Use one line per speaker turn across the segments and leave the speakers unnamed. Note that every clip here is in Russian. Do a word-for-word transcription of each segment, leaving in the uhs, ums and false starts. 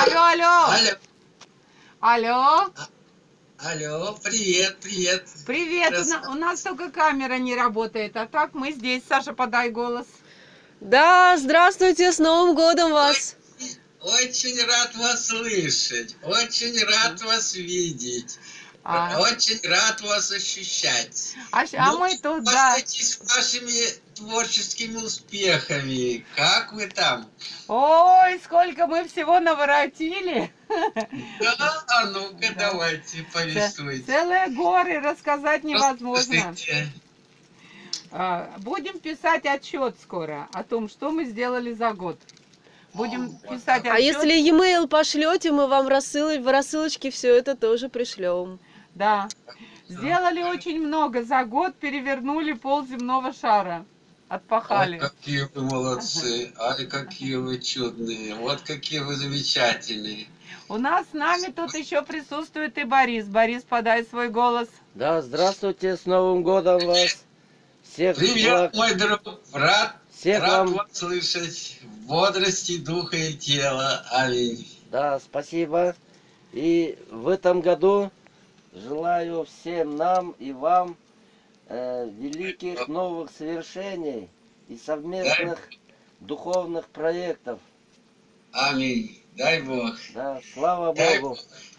Алло, алло.
Алло.
Алло.
Алло, привет, привет.
Привет. У, на, у нас только камера не работает, а так мы здесь. Саша, подай голос.
Да, здравствуйте, с Новым годом вас.
Очень, очень рад вас слышать, очень рад вас видеть,
А,
очень рад вас ощущать.
а, щ- а
Ну,
мы тут, да.
поделитесь вашими творческими успехами. Как вы там?
Ой, сколько мы всего наворотили.
Да, а ну-ка
Да.
давайте,
Ц-
повествуйте.
Целые горы, рассказать невозможно.
Расскажите.
А, Будем писать отчет скоро о том, что мы сделали за год. Будем
О, вот
писать
так.
А
отчет.
если e-mail пошлете, мы вам рассылы, в рассылочке все это тоже пришлем.
Да. Сделали очень много. За год перевернули пол земного шара.
Ой,
Отпахали.
какие вы молодцы, ай, какие вы чудные, вот какие вы замечательные.
У нас с нами тут еще присутствует и Борис. Борис, подай свой голос.
Да, здравствуйте, с Новым годом вас! Всех
Привет,
благ,
мой друг, рад,
всех
рад
вам,
вас слышать в бодрости духа и тела. Аминь.
да, спасибо. И в этом году желаю всем нам и вам э, великих новых свершений и совместных духовных проектов.
Аминь. Дай Бог.
Да, слава
Дай
Богу.
Бог.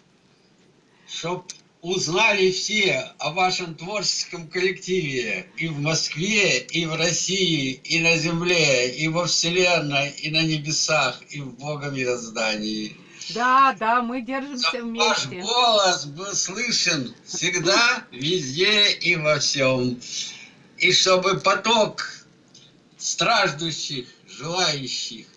Чтоб узнали все о вашем творческом коллективе и в Москве, и в России, и на земле, и во Вселенной, и на небесах, и в Бога мироздании.
Да, да, мы держимся
Чтоб ваш
вместе.
голос был слышен всегда, везде и во всем. И чтобы поток страждущих, желающих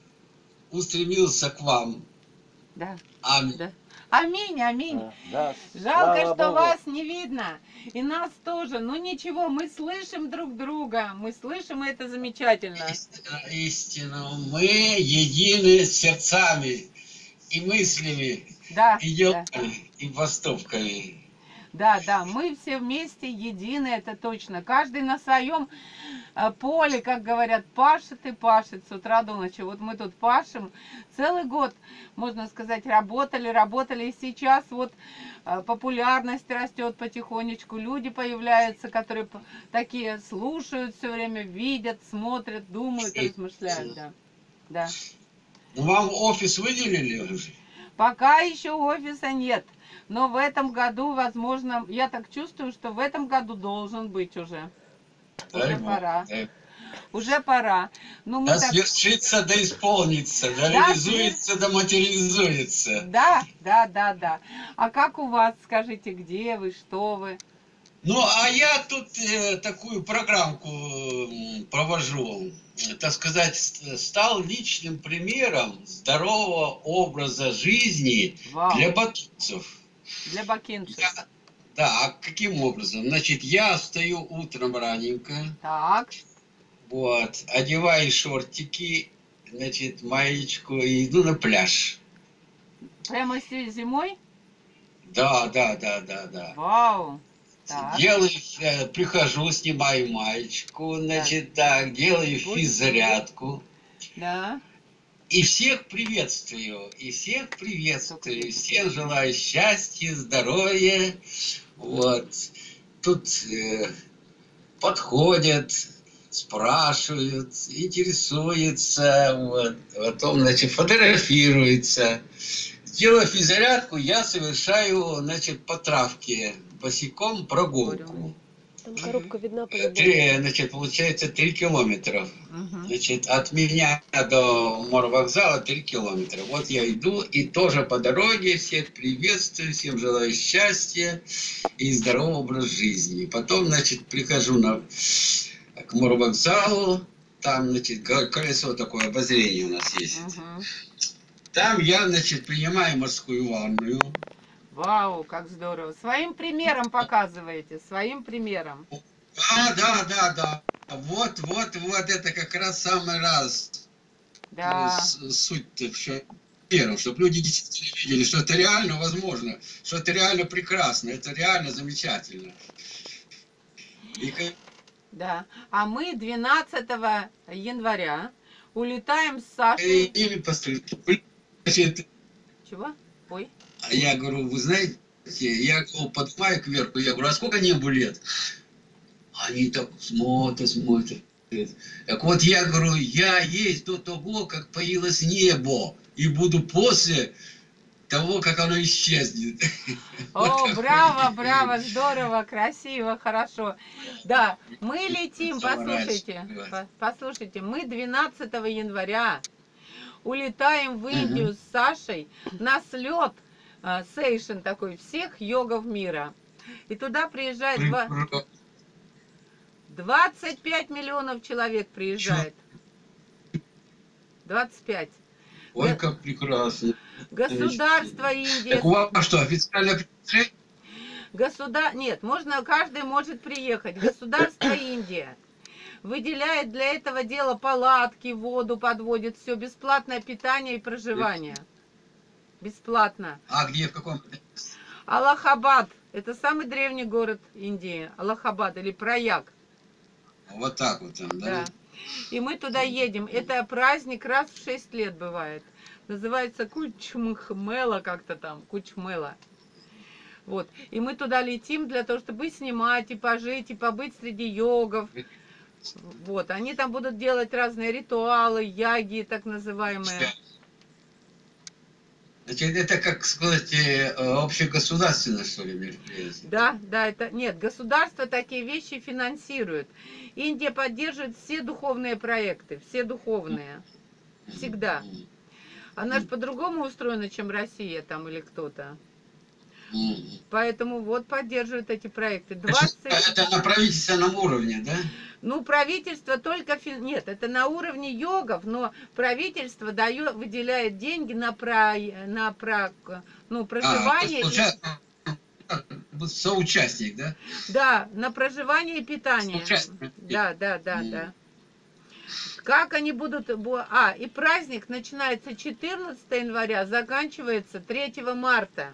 устремился к вам.
Да,
Аминь.
да. Аминь, аминь.
Да, да,
Жалко,
слава
что
Богу.
вас не видно. И нас тоже. Ну ничего, мы слышим друг друга. Мы слышим, и это замечательно.
Истина, истину. Мы едины сердцами и мыслями,
Да,
и
да.
делами, и поступками.
Да, да, мы все вместе едины, это точно. Каждый на своем э, поле, как говорят, пашет и пашет с утра до ночи. Вот мы тут пашем целый год, можно сказать, работали, работали. И сейчас вот э, популярность растет потихонечку. Люди появляются, которые п- такие слушают все время, видят, смотрят, думают, размышляют. Да, да.
Ну, вам офис выделили уже?
Пока еще офиса нет. Но в этом году, возможно, я так чувствую, что в этом году должен быть уже.
Дай
Уже
Бог,
пора.
дай.
Уже пора. Ну, мы
Да
так...
свершится, да исполнится, да реализуется, да материализуется.
Да, да, да, да. А как у вас, скажите, где вы, что вы?
Ну, а я тут э, такую программку м, провожу, так сказать, ст- стал личным примером здорового образа жизни
Вау.
для батутцев.
Для бакинцев.
Я- да, а каким образом? Значит, я встаю утром раненько,
Так,
вот, одеваю шортики, значит, маечку и иду на пляж.
прямо си- зимой?
Да, да, да, да, да.
Вау. Так,
Делаю, э, прихожу, снимаю маечку, значит, так, делаю физзарядку.
да.
И всех приветствую, и всех приветствую, всем желаю счастья, здоровья. Вот. Тут э, подходят, спрашивают, интересуются, вот, потом, значит, фотографируются. Делая физзарядку, я совершаю, значит, по травке, босиком прогулку.
Там коробка видна по-любому.
Три, значит, получается три километра.
Мгм.
Значит, от меня до морвокзала три километра. Вот я иду и тоже по дороге всех приветствую, всем желаю счастья и здорового образа жизни. Потом, значит, прихожу на, к морвокзалу, там, значит, ко- колесо такое, обозрение у нас есть.
Мгм.
Там я, значит, принимаю морскую ванную.
Вау, как здорово. Своим примером показываете, своим примером.
А, да, да, да. Вот, вот, вот, это как раз самый раз.
Да.
С- Суть-то в чем? Первым, чтобы люди действительно видели, что это реально возможно, что это реально прекрасно, это реально замечательно. И как-
Да. А мы двенадцатого января улетаем с Сашей.
и ими построить. Значит,
Чего? Ой.
А я говорю, вы знаете, я говорю, поднимаю кверху, я говорю, а сколько небу лет? Они так смотрят, смотрят. Так вот я говорю, я есть до того, как появилось небо, и буду после того, как оно исчезнет.
О, браво, браво, здорово, красиво, хорошо. Да, мы летим, послушайте, по- послушайте, мы двенадцатого января улетаем в Индию с Сашей на слет, сейшн такой, всех йогов мира. И туда приезжает два- двадцать пять миллионов человек приезжает. двадцать пять.
Ой,
Га-
как прекрасно.
Государство Индии.
Так у вас что, официальное приглашение?
Государ... Нет, можно, каждый может приехать. Государство Индия выделяет для этого дела палатки, воду подводит, все, бесплатное питание и проживание. Бесплатно.
А где, в каком?
Аллахабад, это самый древний город Индии. Аллахабад или Праяг.
Вот так вот там, да?
Да. И мы туда едем. Это праздник раз в шесть лет бывает. Называется Кучмхмела как-то там, Кучмела. Вот. И мы туда летим для того, чтобы снимать, и пожить, и побыть среди йогов. Вот. Они там будут делать разные ритуалы, яги, так называемые.
Значит, это, как сказать, э, общегосударственное, что ли, мероприятие?
Да, да, это... Нет, государство такие вещи финансирует. Индия поддерживает все духовные проекты, все духовные. Всегда. Она же по-другому устроена, чем Россия там или кто-то.
Мгм.
Поэтому вот поддерживают эти проекты.
Значит,
двадцать...
это на правительственном уровне, да?
Ну, правительство только... фин- Нет, это на уровне йогов, но правительство дает, выделяет деньги на, про... на про... ну,
А, то
проживание.
есть,
и-
получается, соучастник, да?
Да, на проживание и питание.
Соучастник.
Да, да, да,
М.
да. Как они будут... бо- А, и праздник начинается четырнадцатого января, заканчивается третьего марта.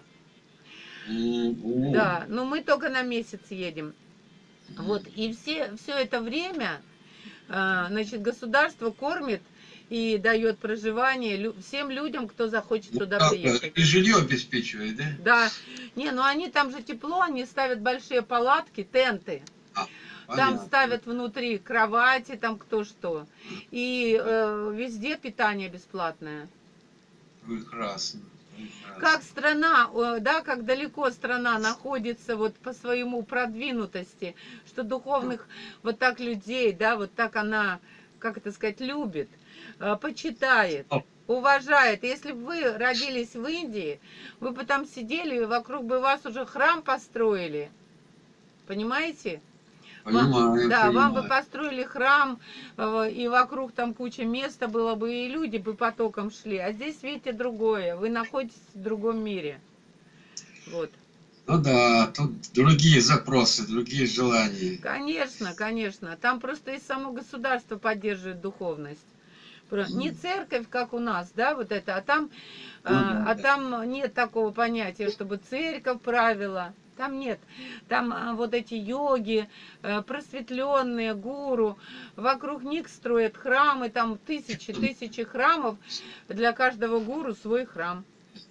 М, у.
Да, но мы только на месяц едем. Вот, и все, все это время, а, значит, государство кормит и дает проживание лю- всем людям, кто захочет
Ну,
туда
как,
приехать.
и жилье обеспечивает, да?
Да, не, ну они там же тепло, они ставят большие палатки, тенты.
А,
Там
понятно.
ставят внутри кровати, там кто что. И э, везде питание бесплатное.
Прекрасно. прекрасно.
Как страна, э, да, как далеко страна находится вот по своему продвинутости, что духовных вот так людей, да, вот так она, как это сказать, любит, э, почитает, уважает. Если бы вы родились в Индии, вы бы там сидели, и вокруг бы вас уже храм построили. Понимаете? Вам-
Понимаю,
да, вам бы
понимаю.
построили храм, э, и вокруг там куча места было бы, и люди бы потоком шли. А здесь, видите, другое. Вы находитесь в другом мире. Вот.
Ну да, тут другие запросы, другие желания.
Конечно, конечно. Там просто и само государство поддерживает духовность. Про- Не церковь, как у нас, да, вот это, а там,
Ну да,
а, а
да.
там нет такого понятия, чтобы церковь правила. Там нет. Там а, вот эти йоги, э, просветленные, гуру, вокруг них строят храмы, там тысячи, тысячи храмов, для каждого гуру свой храм.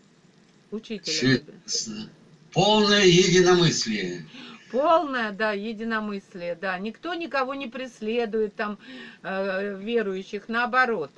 Учителя.
Честно. Полное единомыслие.
Полное, да, единомыслие, да. Никто никого не преследует, там, э, верующих, наоборот.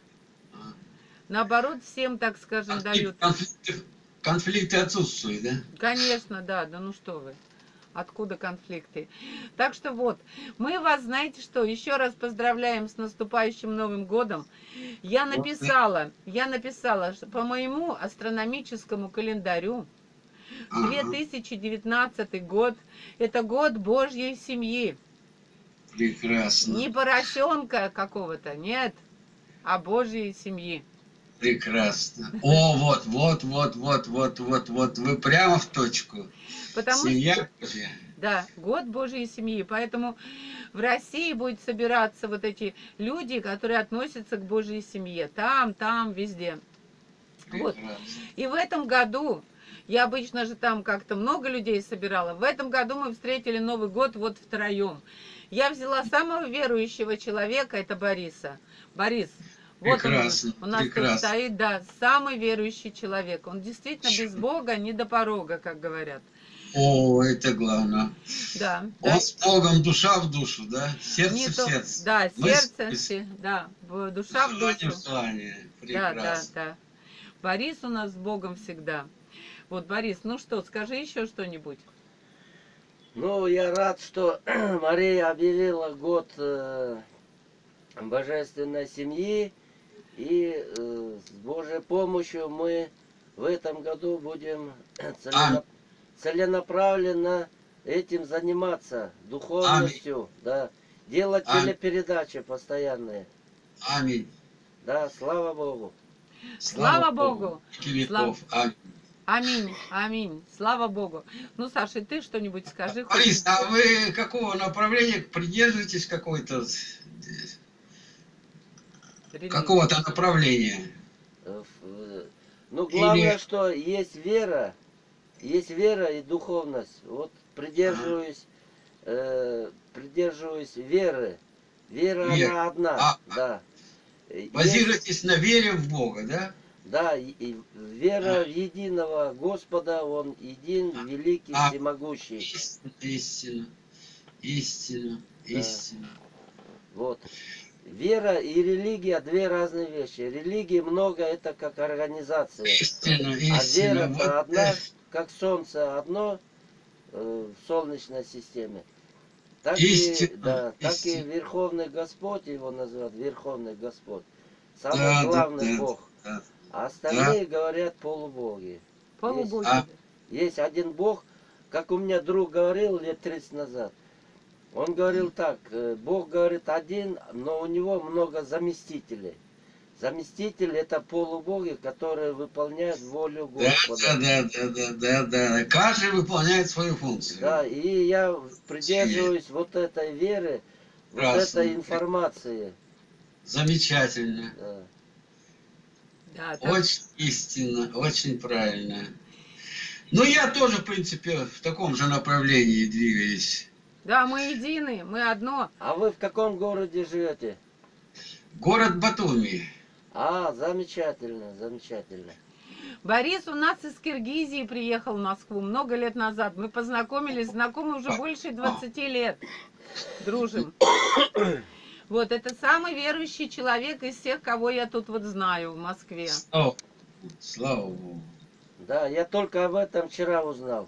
Наоборот, всем, так скажем, дают.
Конфликты, конфликты отсутствуют, да?
Конечно, да, да ну что вы. Откуда конфликты? Так что вот, мы вас, знаете что, еще раз поздравляем с наступающим Новым годом. Я написала, я написала, что по моему астрономическому календарю две
Ага,
тысячи девятнадцатый год – это год Божьей семьи.
прекрасно,
Не поросенка какого-то, нет, а Божьей семьи.
прекрасно. О, вот, вот, вот, вот, вот, вот, вот, вы прямо в точку.
Потому что,
Семья Божья.
да, год Божьей семьи. Поэтому в России будет собираться вот эти люди, которые относятся к Божьей семье. Там, там, везде. Вот.
Прекрасно.
И в этом году, я обычно же там как-то много людей собирала, в этом году мы встретили Новый год вот втроем. Я взяла самого верующего человека, это Бориса. Борис, Вот
Прекрасно,
он у нас тут
прекрасно.
стоит, да, самый верующий человек. Он действительно без Бога не до порога, как говорят.
О, это главное.
Да,
Он
да.
с Богом, душа в душу, да?
Не
Сердце в
то,
сердце.
да,
Мысль
сердце,
в мысль.
се- да, в- душа в
Желание в
душу.
желание.
Да, да,
Прекрасно.
да. Борис у нас с Богом всегда. Вот, Борис, ну что, скажи еще что-нибудь.
Ну, я рад, что Мария объявила год э, божественной семьи. И э, с Божьей помощью мы в этом году будем
Аминь.
целена- целенаправленно этим заниматься, духовностью, да, делать
Аминь.
телепередачи постоянные.
Аминь.
Да, слава Богу.
Слава Богу.
Веки
Слава-
веков. Аминь.
Аминь, аминь, слава Богу. Ну, Саша, и ты что-нибудь скажи. хоть-
Борис, а вы какого направления придерживаетесь какой-то, э,
Религию.
какого-то направления?
Э, ф- э, Ну, главное,
Или-
что есть вера, есть вера и духовность. Вот придерживаюсь, э, придерживаюсь веры. Вера,
Вера.
она одна,
А,
да. Есть-
Базируйтесь на вере в Бога, да?
Да, и, и вера
А.
в единого Господа, Он един, великий,
А.
всемогущий.
Истина, истина, истина,
Да.
истина.
Вот. Вера и религия две разные вещи. Религии много, это как организация.
Истина,
А
истина.
вера
Вот,
то одна,
э,
как солнце одно э, в солнечной системе. Так
Истина,
и, да, так и
истина.
Верховный Господь его называют, Верховный Господь. Самый
Да, да,
главный
да,
Бог.
да.
А остальные говорят полубоги.
Полубоги.
А.
Есть один Бог, как у меня друг говорил лет тридцать назад. Он говорил так, э, Бог говорит один, но у него много заместителей. Заместитель это полубоги, которые выполняют волю
Да,
Господа.
да, да, да, да, да, да. Каждый выполняет свою функцию.
Да, и я придерживаюсь вот этой веры, вот
Прекрасно.
этой информации.
Замечательно.
Да.
Да, так-
Очень истинно, очень правильно. Ну, я тоже, в принципе, в таком же направлении двигаюсь.
да, мы едины, мы одно.
А вы в каком городе живете?
Город Батуми.
А, замечательно, замечательно.
Борис у нас из Киргизии приехал в Москву много лет назад. Мы познакомились, знакомы уже больше двадцати лет. Дружим. Вот, это самый верующий человек из всех, кого я тут вот знаю в Москве.
Слава, слава Богу.
Да, я только об этом вчера узнал.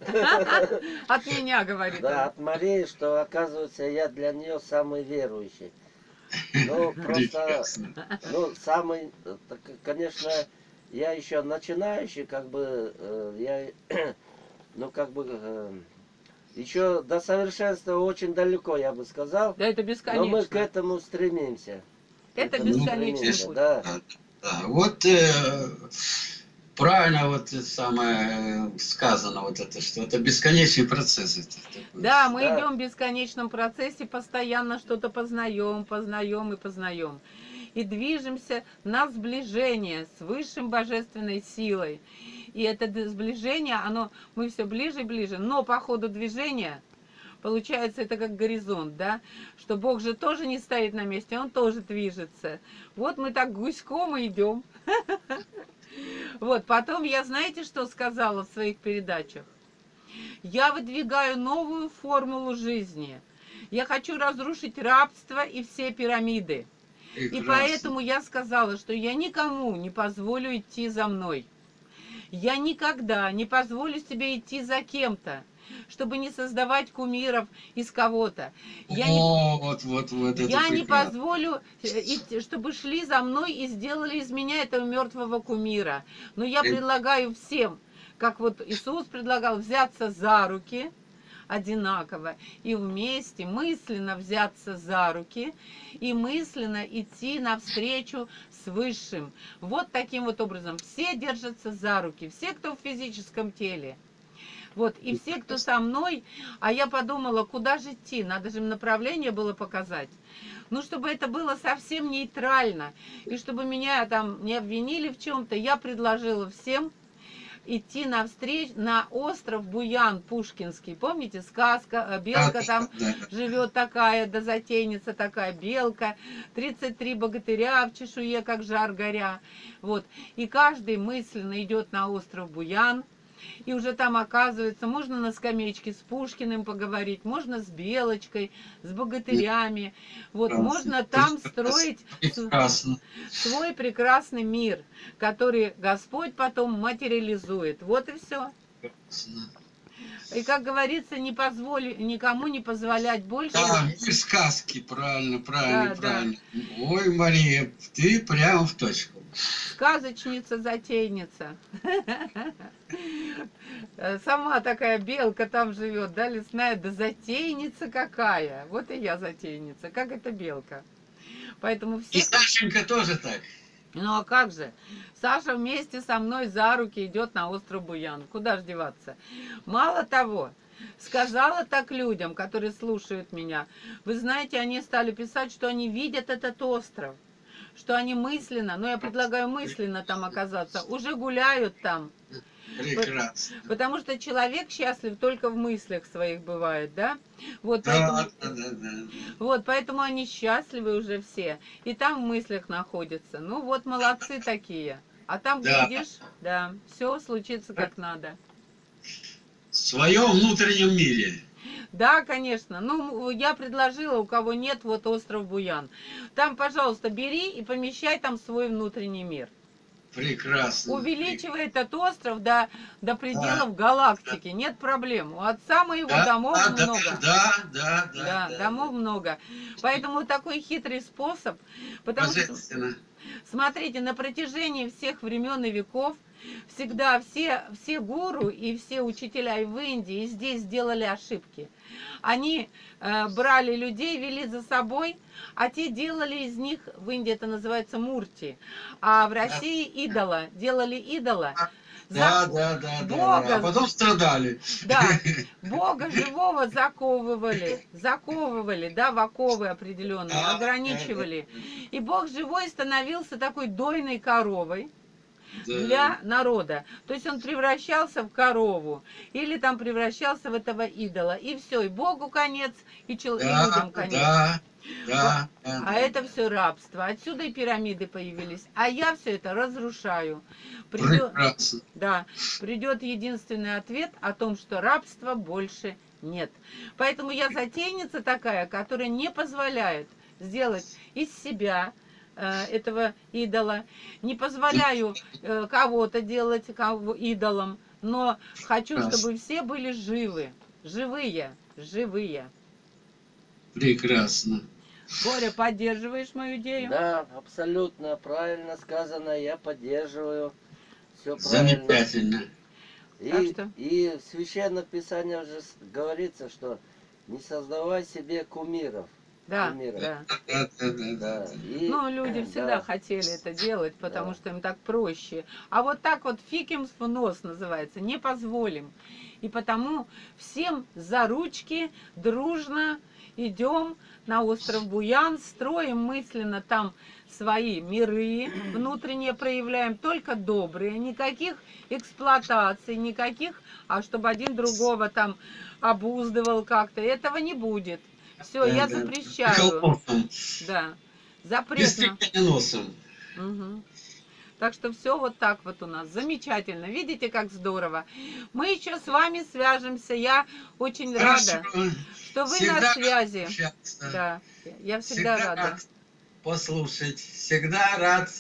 От меня, говорит
Да,
он.
от Марии, что оказывается я для нее самый верующий. Ну, просто,
Прекрасно.
ну, самый, э, так, конечно, я еще начинающий, как бы, э, я, ну, как бы, э, еще до совершенства очень далеко, я бы сказал.
Да, это
Но мы к
бесконечно.
этому стремимся. К
Это
этому
бесконечный
стремимся,
путь.
Да.
Да, да. Вот э, правильно вот это самое э, сказано, вот это, что это бесконечный процесс. Это, такой.
Да, мы
Да.
идем в бесконечном процессе, постоянно что-то познаем, познаем и познаем. И движемся на сближение с высшим божественной силой. И это д- сближение, оно, мы все ближе и ближе. Но по ходу движения, получается, это как горизонт, да? Что Бог же тоже не стоит на месте, Он тоже движется. Вот мы так гуськом и идем. Вот, потом я, знаете, что сказала в своих передачах? Я выдвигаю новую формулу жизни. Я хочу разрушить рабство и все пирамиды. И
Прекрасно.
поэтому я сказала, что я никому не позволю идти за мной. Я никогда не позволю себе идти за кем-то, чтобы не создавать кумиров из кого-то. Я не,
О, вот, вот, вот это
я не
прекрасно.
позволю, э, идти, чтобы шли за мной и сделали из меня этого мертвого кумира. Но я
Э.
предлагаю всем, как вот Иисус предлагал, взяться за руки одинаково и вместе мысленно взяться за руки и мысленно идти навстречу с Высшим. Вот таким вот образом. Все держатся за руки, все, кто в физическом теле. Вот, и все, кто со мной, а я подумала, куда же идти, надо же им направление было показать. Ну, чтобы это было совсем нейтрально, и чтобы меня там не обвинили в чем-то, я предложила всем идти навстречу на остров Буян Пушкинский. Помните, сказка, э, белка
Да,
там
да, да.
живет такая, да затейница такая белка, тридцать три богатыря в чешуе, как жар горя. Вот. И каждый мысленно идет на остров Буян, и уже там оказывается, можно на скамеечке с Пушкиным поговорить, можно с Белочкой, с богатырями. Вот, можно там строить с-
Прекрасно.
свой прекрасный мир, который Господь потом материализует. Вот и все.
Прекрасно.
И, как говорится, не позволь, никому не позволять больше.
Да, мир сказки, правильно, правильно,
Да,
правильно. Ой, Мария, ты прямо в точку.
Сказочница-затейница. Сама такая белка там живет, да, лесная, да затейница какая. Вот и я затейница, как эта белка. Поэтому
И
все...
Сашенька тоже так.
Ну а как же? Саша вместе со мной за руки идет на остров Буян. Куда ж деваться? Мало того, сказала так людям, которые слушают меня. Вы знаете, они стали писать, что они видят этот остров, что они мысленно, но я предлагаю мысленно там оказаться, уже гуляют там.
Прекрасно.
Потому что человек счастлив только в мыслях своих бывает, да? Вот
Да,
поэтому...
да, да, да.
Вот, поэтому они счастливы уже все. И там в мыслях находятся. Ну вот, молодцы такие. А там,
Да.
глядишь, да, все случится как надо.
В своем внутреннем мире.
Да, конечно. Ну, я предложила, у кого нет, вот остров Буян. Там, пожалуйста, бери и помещай там свой внутренний мир.
Прекрасно.
Увеличивай этот остров до, до пределов галактики. Нет проблем. У отца моего
Да,
домов
да, да,
много.
да, да, да,
Да,
да,
домов много. Поэтому такой хитрый способ. Потому что,
Божественно.
смотрите, на протяжении всех времен и веков всегда все, все гуру и все учителя и в Индии, и здесь сделали ошибки. Они э, брали людей, вели за собой, а те делали из них, в Индии это называется мурти, а в России идола. Делали идола.
Да,
За-
да, да, да,
Бога,
да. А потом страдали.
да, Бога живого заковывали, заковывали, да, в оковы определенные,
Да,
ограничивали. И Бог живой становился такой дойной коровой
Да.
для народа. То есть он превращался в корову или там превращался в этого идола. И все, и Богу конец, и, чел... и
Да,
людям конец.
да, да, да,
А
да,
это
да.
все рабство. Отсюда и пирамиды появились. А я все это разрушаю. Придет...
Прекрасно.
Да, придет единственный ответ о том, что рабства больше нет. Поэтому я затейница такая, которая не позволяет сделать из себя э, этого идола, не позволяю э, кого-то делать кого идолом, но хочу,
Прекрасно.
чтобы все были живы, живые, живые.
Прекрасно.
Боря, поддерживаешь мою идею?
Да, абсолютно правильно сказано, я поддерживаю. Все правильно.
Замечательно.
Так
И,
что?
и в Священном Писании уже с- говорится, что не создавай себе кумиров.
Да,
Кумиров.
да.
Да, да, да,
Да.
да.
И,
Ну, люди всегда
да.
хотели это делать, потому
Да.
что им так проще. А вот так вот фиг им в нос называется, не позволим. И потому всем за ручки дружно идем на остров Буян, строим мысленно там свои миры, внутренние проявляем, только добрые, никаких эксплуатаций, никаких, а чтобы один другого там обуздывал как-то, этого не будет. Все,
Да,
я
да.
запрещаю.
Колпаком.
Да,
Без
запретно.
тыкания носом.
Мгм. Так что все вот так вот у нас. Замечательно. Видите, как здорово. Мы еще с вами свяжемся. Я очень рада,
Хорошо.
что вы
Всегда
на связи.
общаться.
Да, я всегда
Всегда
рада.
рад послушать. Всегда рад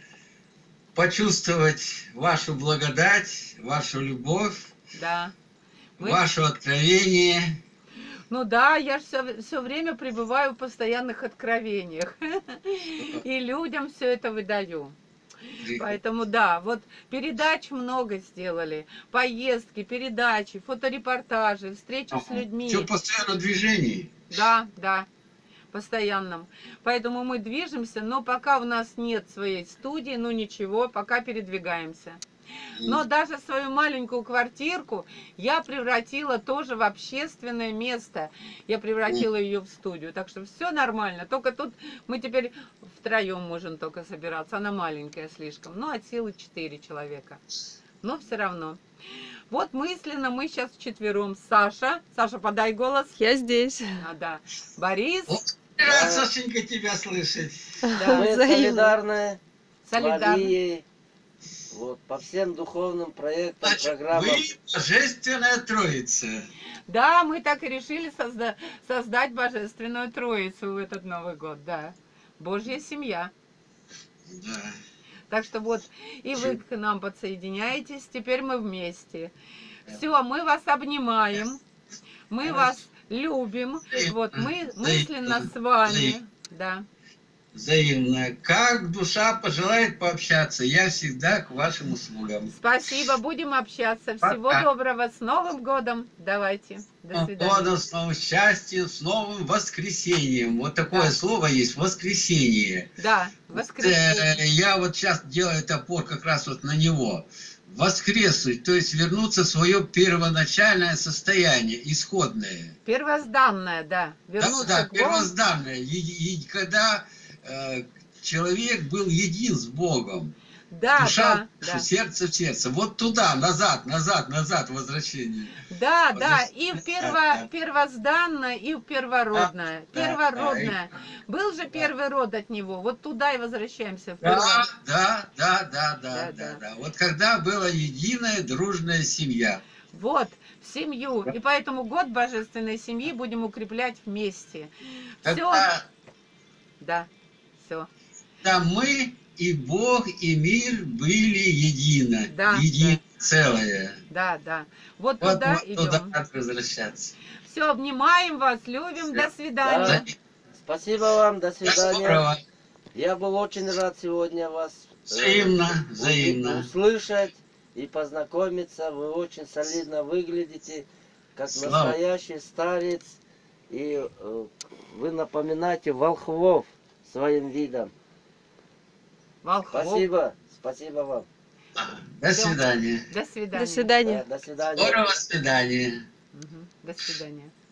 почувствовать вашу благодать, вашу любовь,
Да. Мы-
ваше откровение.
Ну да, я же все, все время пребываю в постоянных откровениях. И людям все это выдаю. Поэтому да, вот передач много сделали, поездки, передачи, фоторепортажи, встречи с людьми.
Все постоянно в движении.
Да, да, постоянном. Поэтому мы движемся, но пока у нас нет своей студии, ну ничего, пока передвигаемся. Но даже свою маленькую квартирку я превратила тоже в общественное место. Я превратила ее в студию. Так что все нормально. Только тут мы теперь втроем можем только собираться. Она маленькая слишком. Ну, от силы четыре человека. но все равно. Вот мысленно мы сейчас вчетвером. Саша, Саша, подай голос.
Я здесь.
А, да. Борис,
Вот, рад, Сашенька, тебя слышать.
да,
Мы
Взаимно.
солидарны с
солидарны.
Марией. Вот, по всем духовным проектам,
Значит,
программам.
вы Божественная Троица.
Да, мы так и решили созда- создать Божественную Троицу в этот Новый год, да. Божья семья.
Да.
Так что вот, и вы к нам подсоединяетесь, теперь мы вместе. Все, мы вас обнимаем, мы вас любим, вот, мы мысленно с вами, да.
Взаимно. Как душа пожелает пообщаться, я всегда к вашим услугам.
Спасибо, будем общаться. Всего
Пока.
доброго, с Новым годом. Давайте, до свидания.
Годом, с новым счастьем, с новым воскресением. Вот такое
Да.
слово есть, воскресение.
Да, воскресенье.
Э, Я вот сейчас делаю топор как раз вот на него. Воскреснуть, то есть вернуться в свое первоначальное состояние, исходное.
Первозданное, да. Вернуться
Да, да,
к Богу.
первозданное. И- и когда э, человек был един с Богом.
Да,
Душа,
да, да.
сердце в сердце. Вот туда, назад, назад, назад возвращение.
Да,
Вот
да,
здесь-
и в
Да,
перво,
да.
первозданное, и в первородное.
Да, да,
Первородное. Был же первый род от него. Вот туда и возвращаемся. В
Да,
перво-
да, да, да, да,
Да,
да,
да.
да. Вот когда была единая дружная семья.
Вот, в семью. И поэтому год божественной семьи будем укреплять вместе. Все.
Когда,
Да, все.
когда мы и Бог, и мир были едино.
Да,
Едино, целое.
Да, да. Вот,
Вот,
туда
вот туда
идем.
надо возвращаться.
Все, обнимаем вас, любим. До
Да.
свидания.
Спасибо вам, до
Да,
свидания.
здорово.
Я был очень рад сегодня вас э,
Взаимно,
узи-
взаимно.
услышать и познакомиться. Вы очень солидно выглядите, как
Слава.
настоящий старец. И э, вы напоминаете волхвов своим видом.
Волхвов.
Спасибо, спасибо вам.
До
Всё.
свидания.
До свидания.
До свидания.
Да, до свидания.
Скорого свидания.
Мгм. До свидания.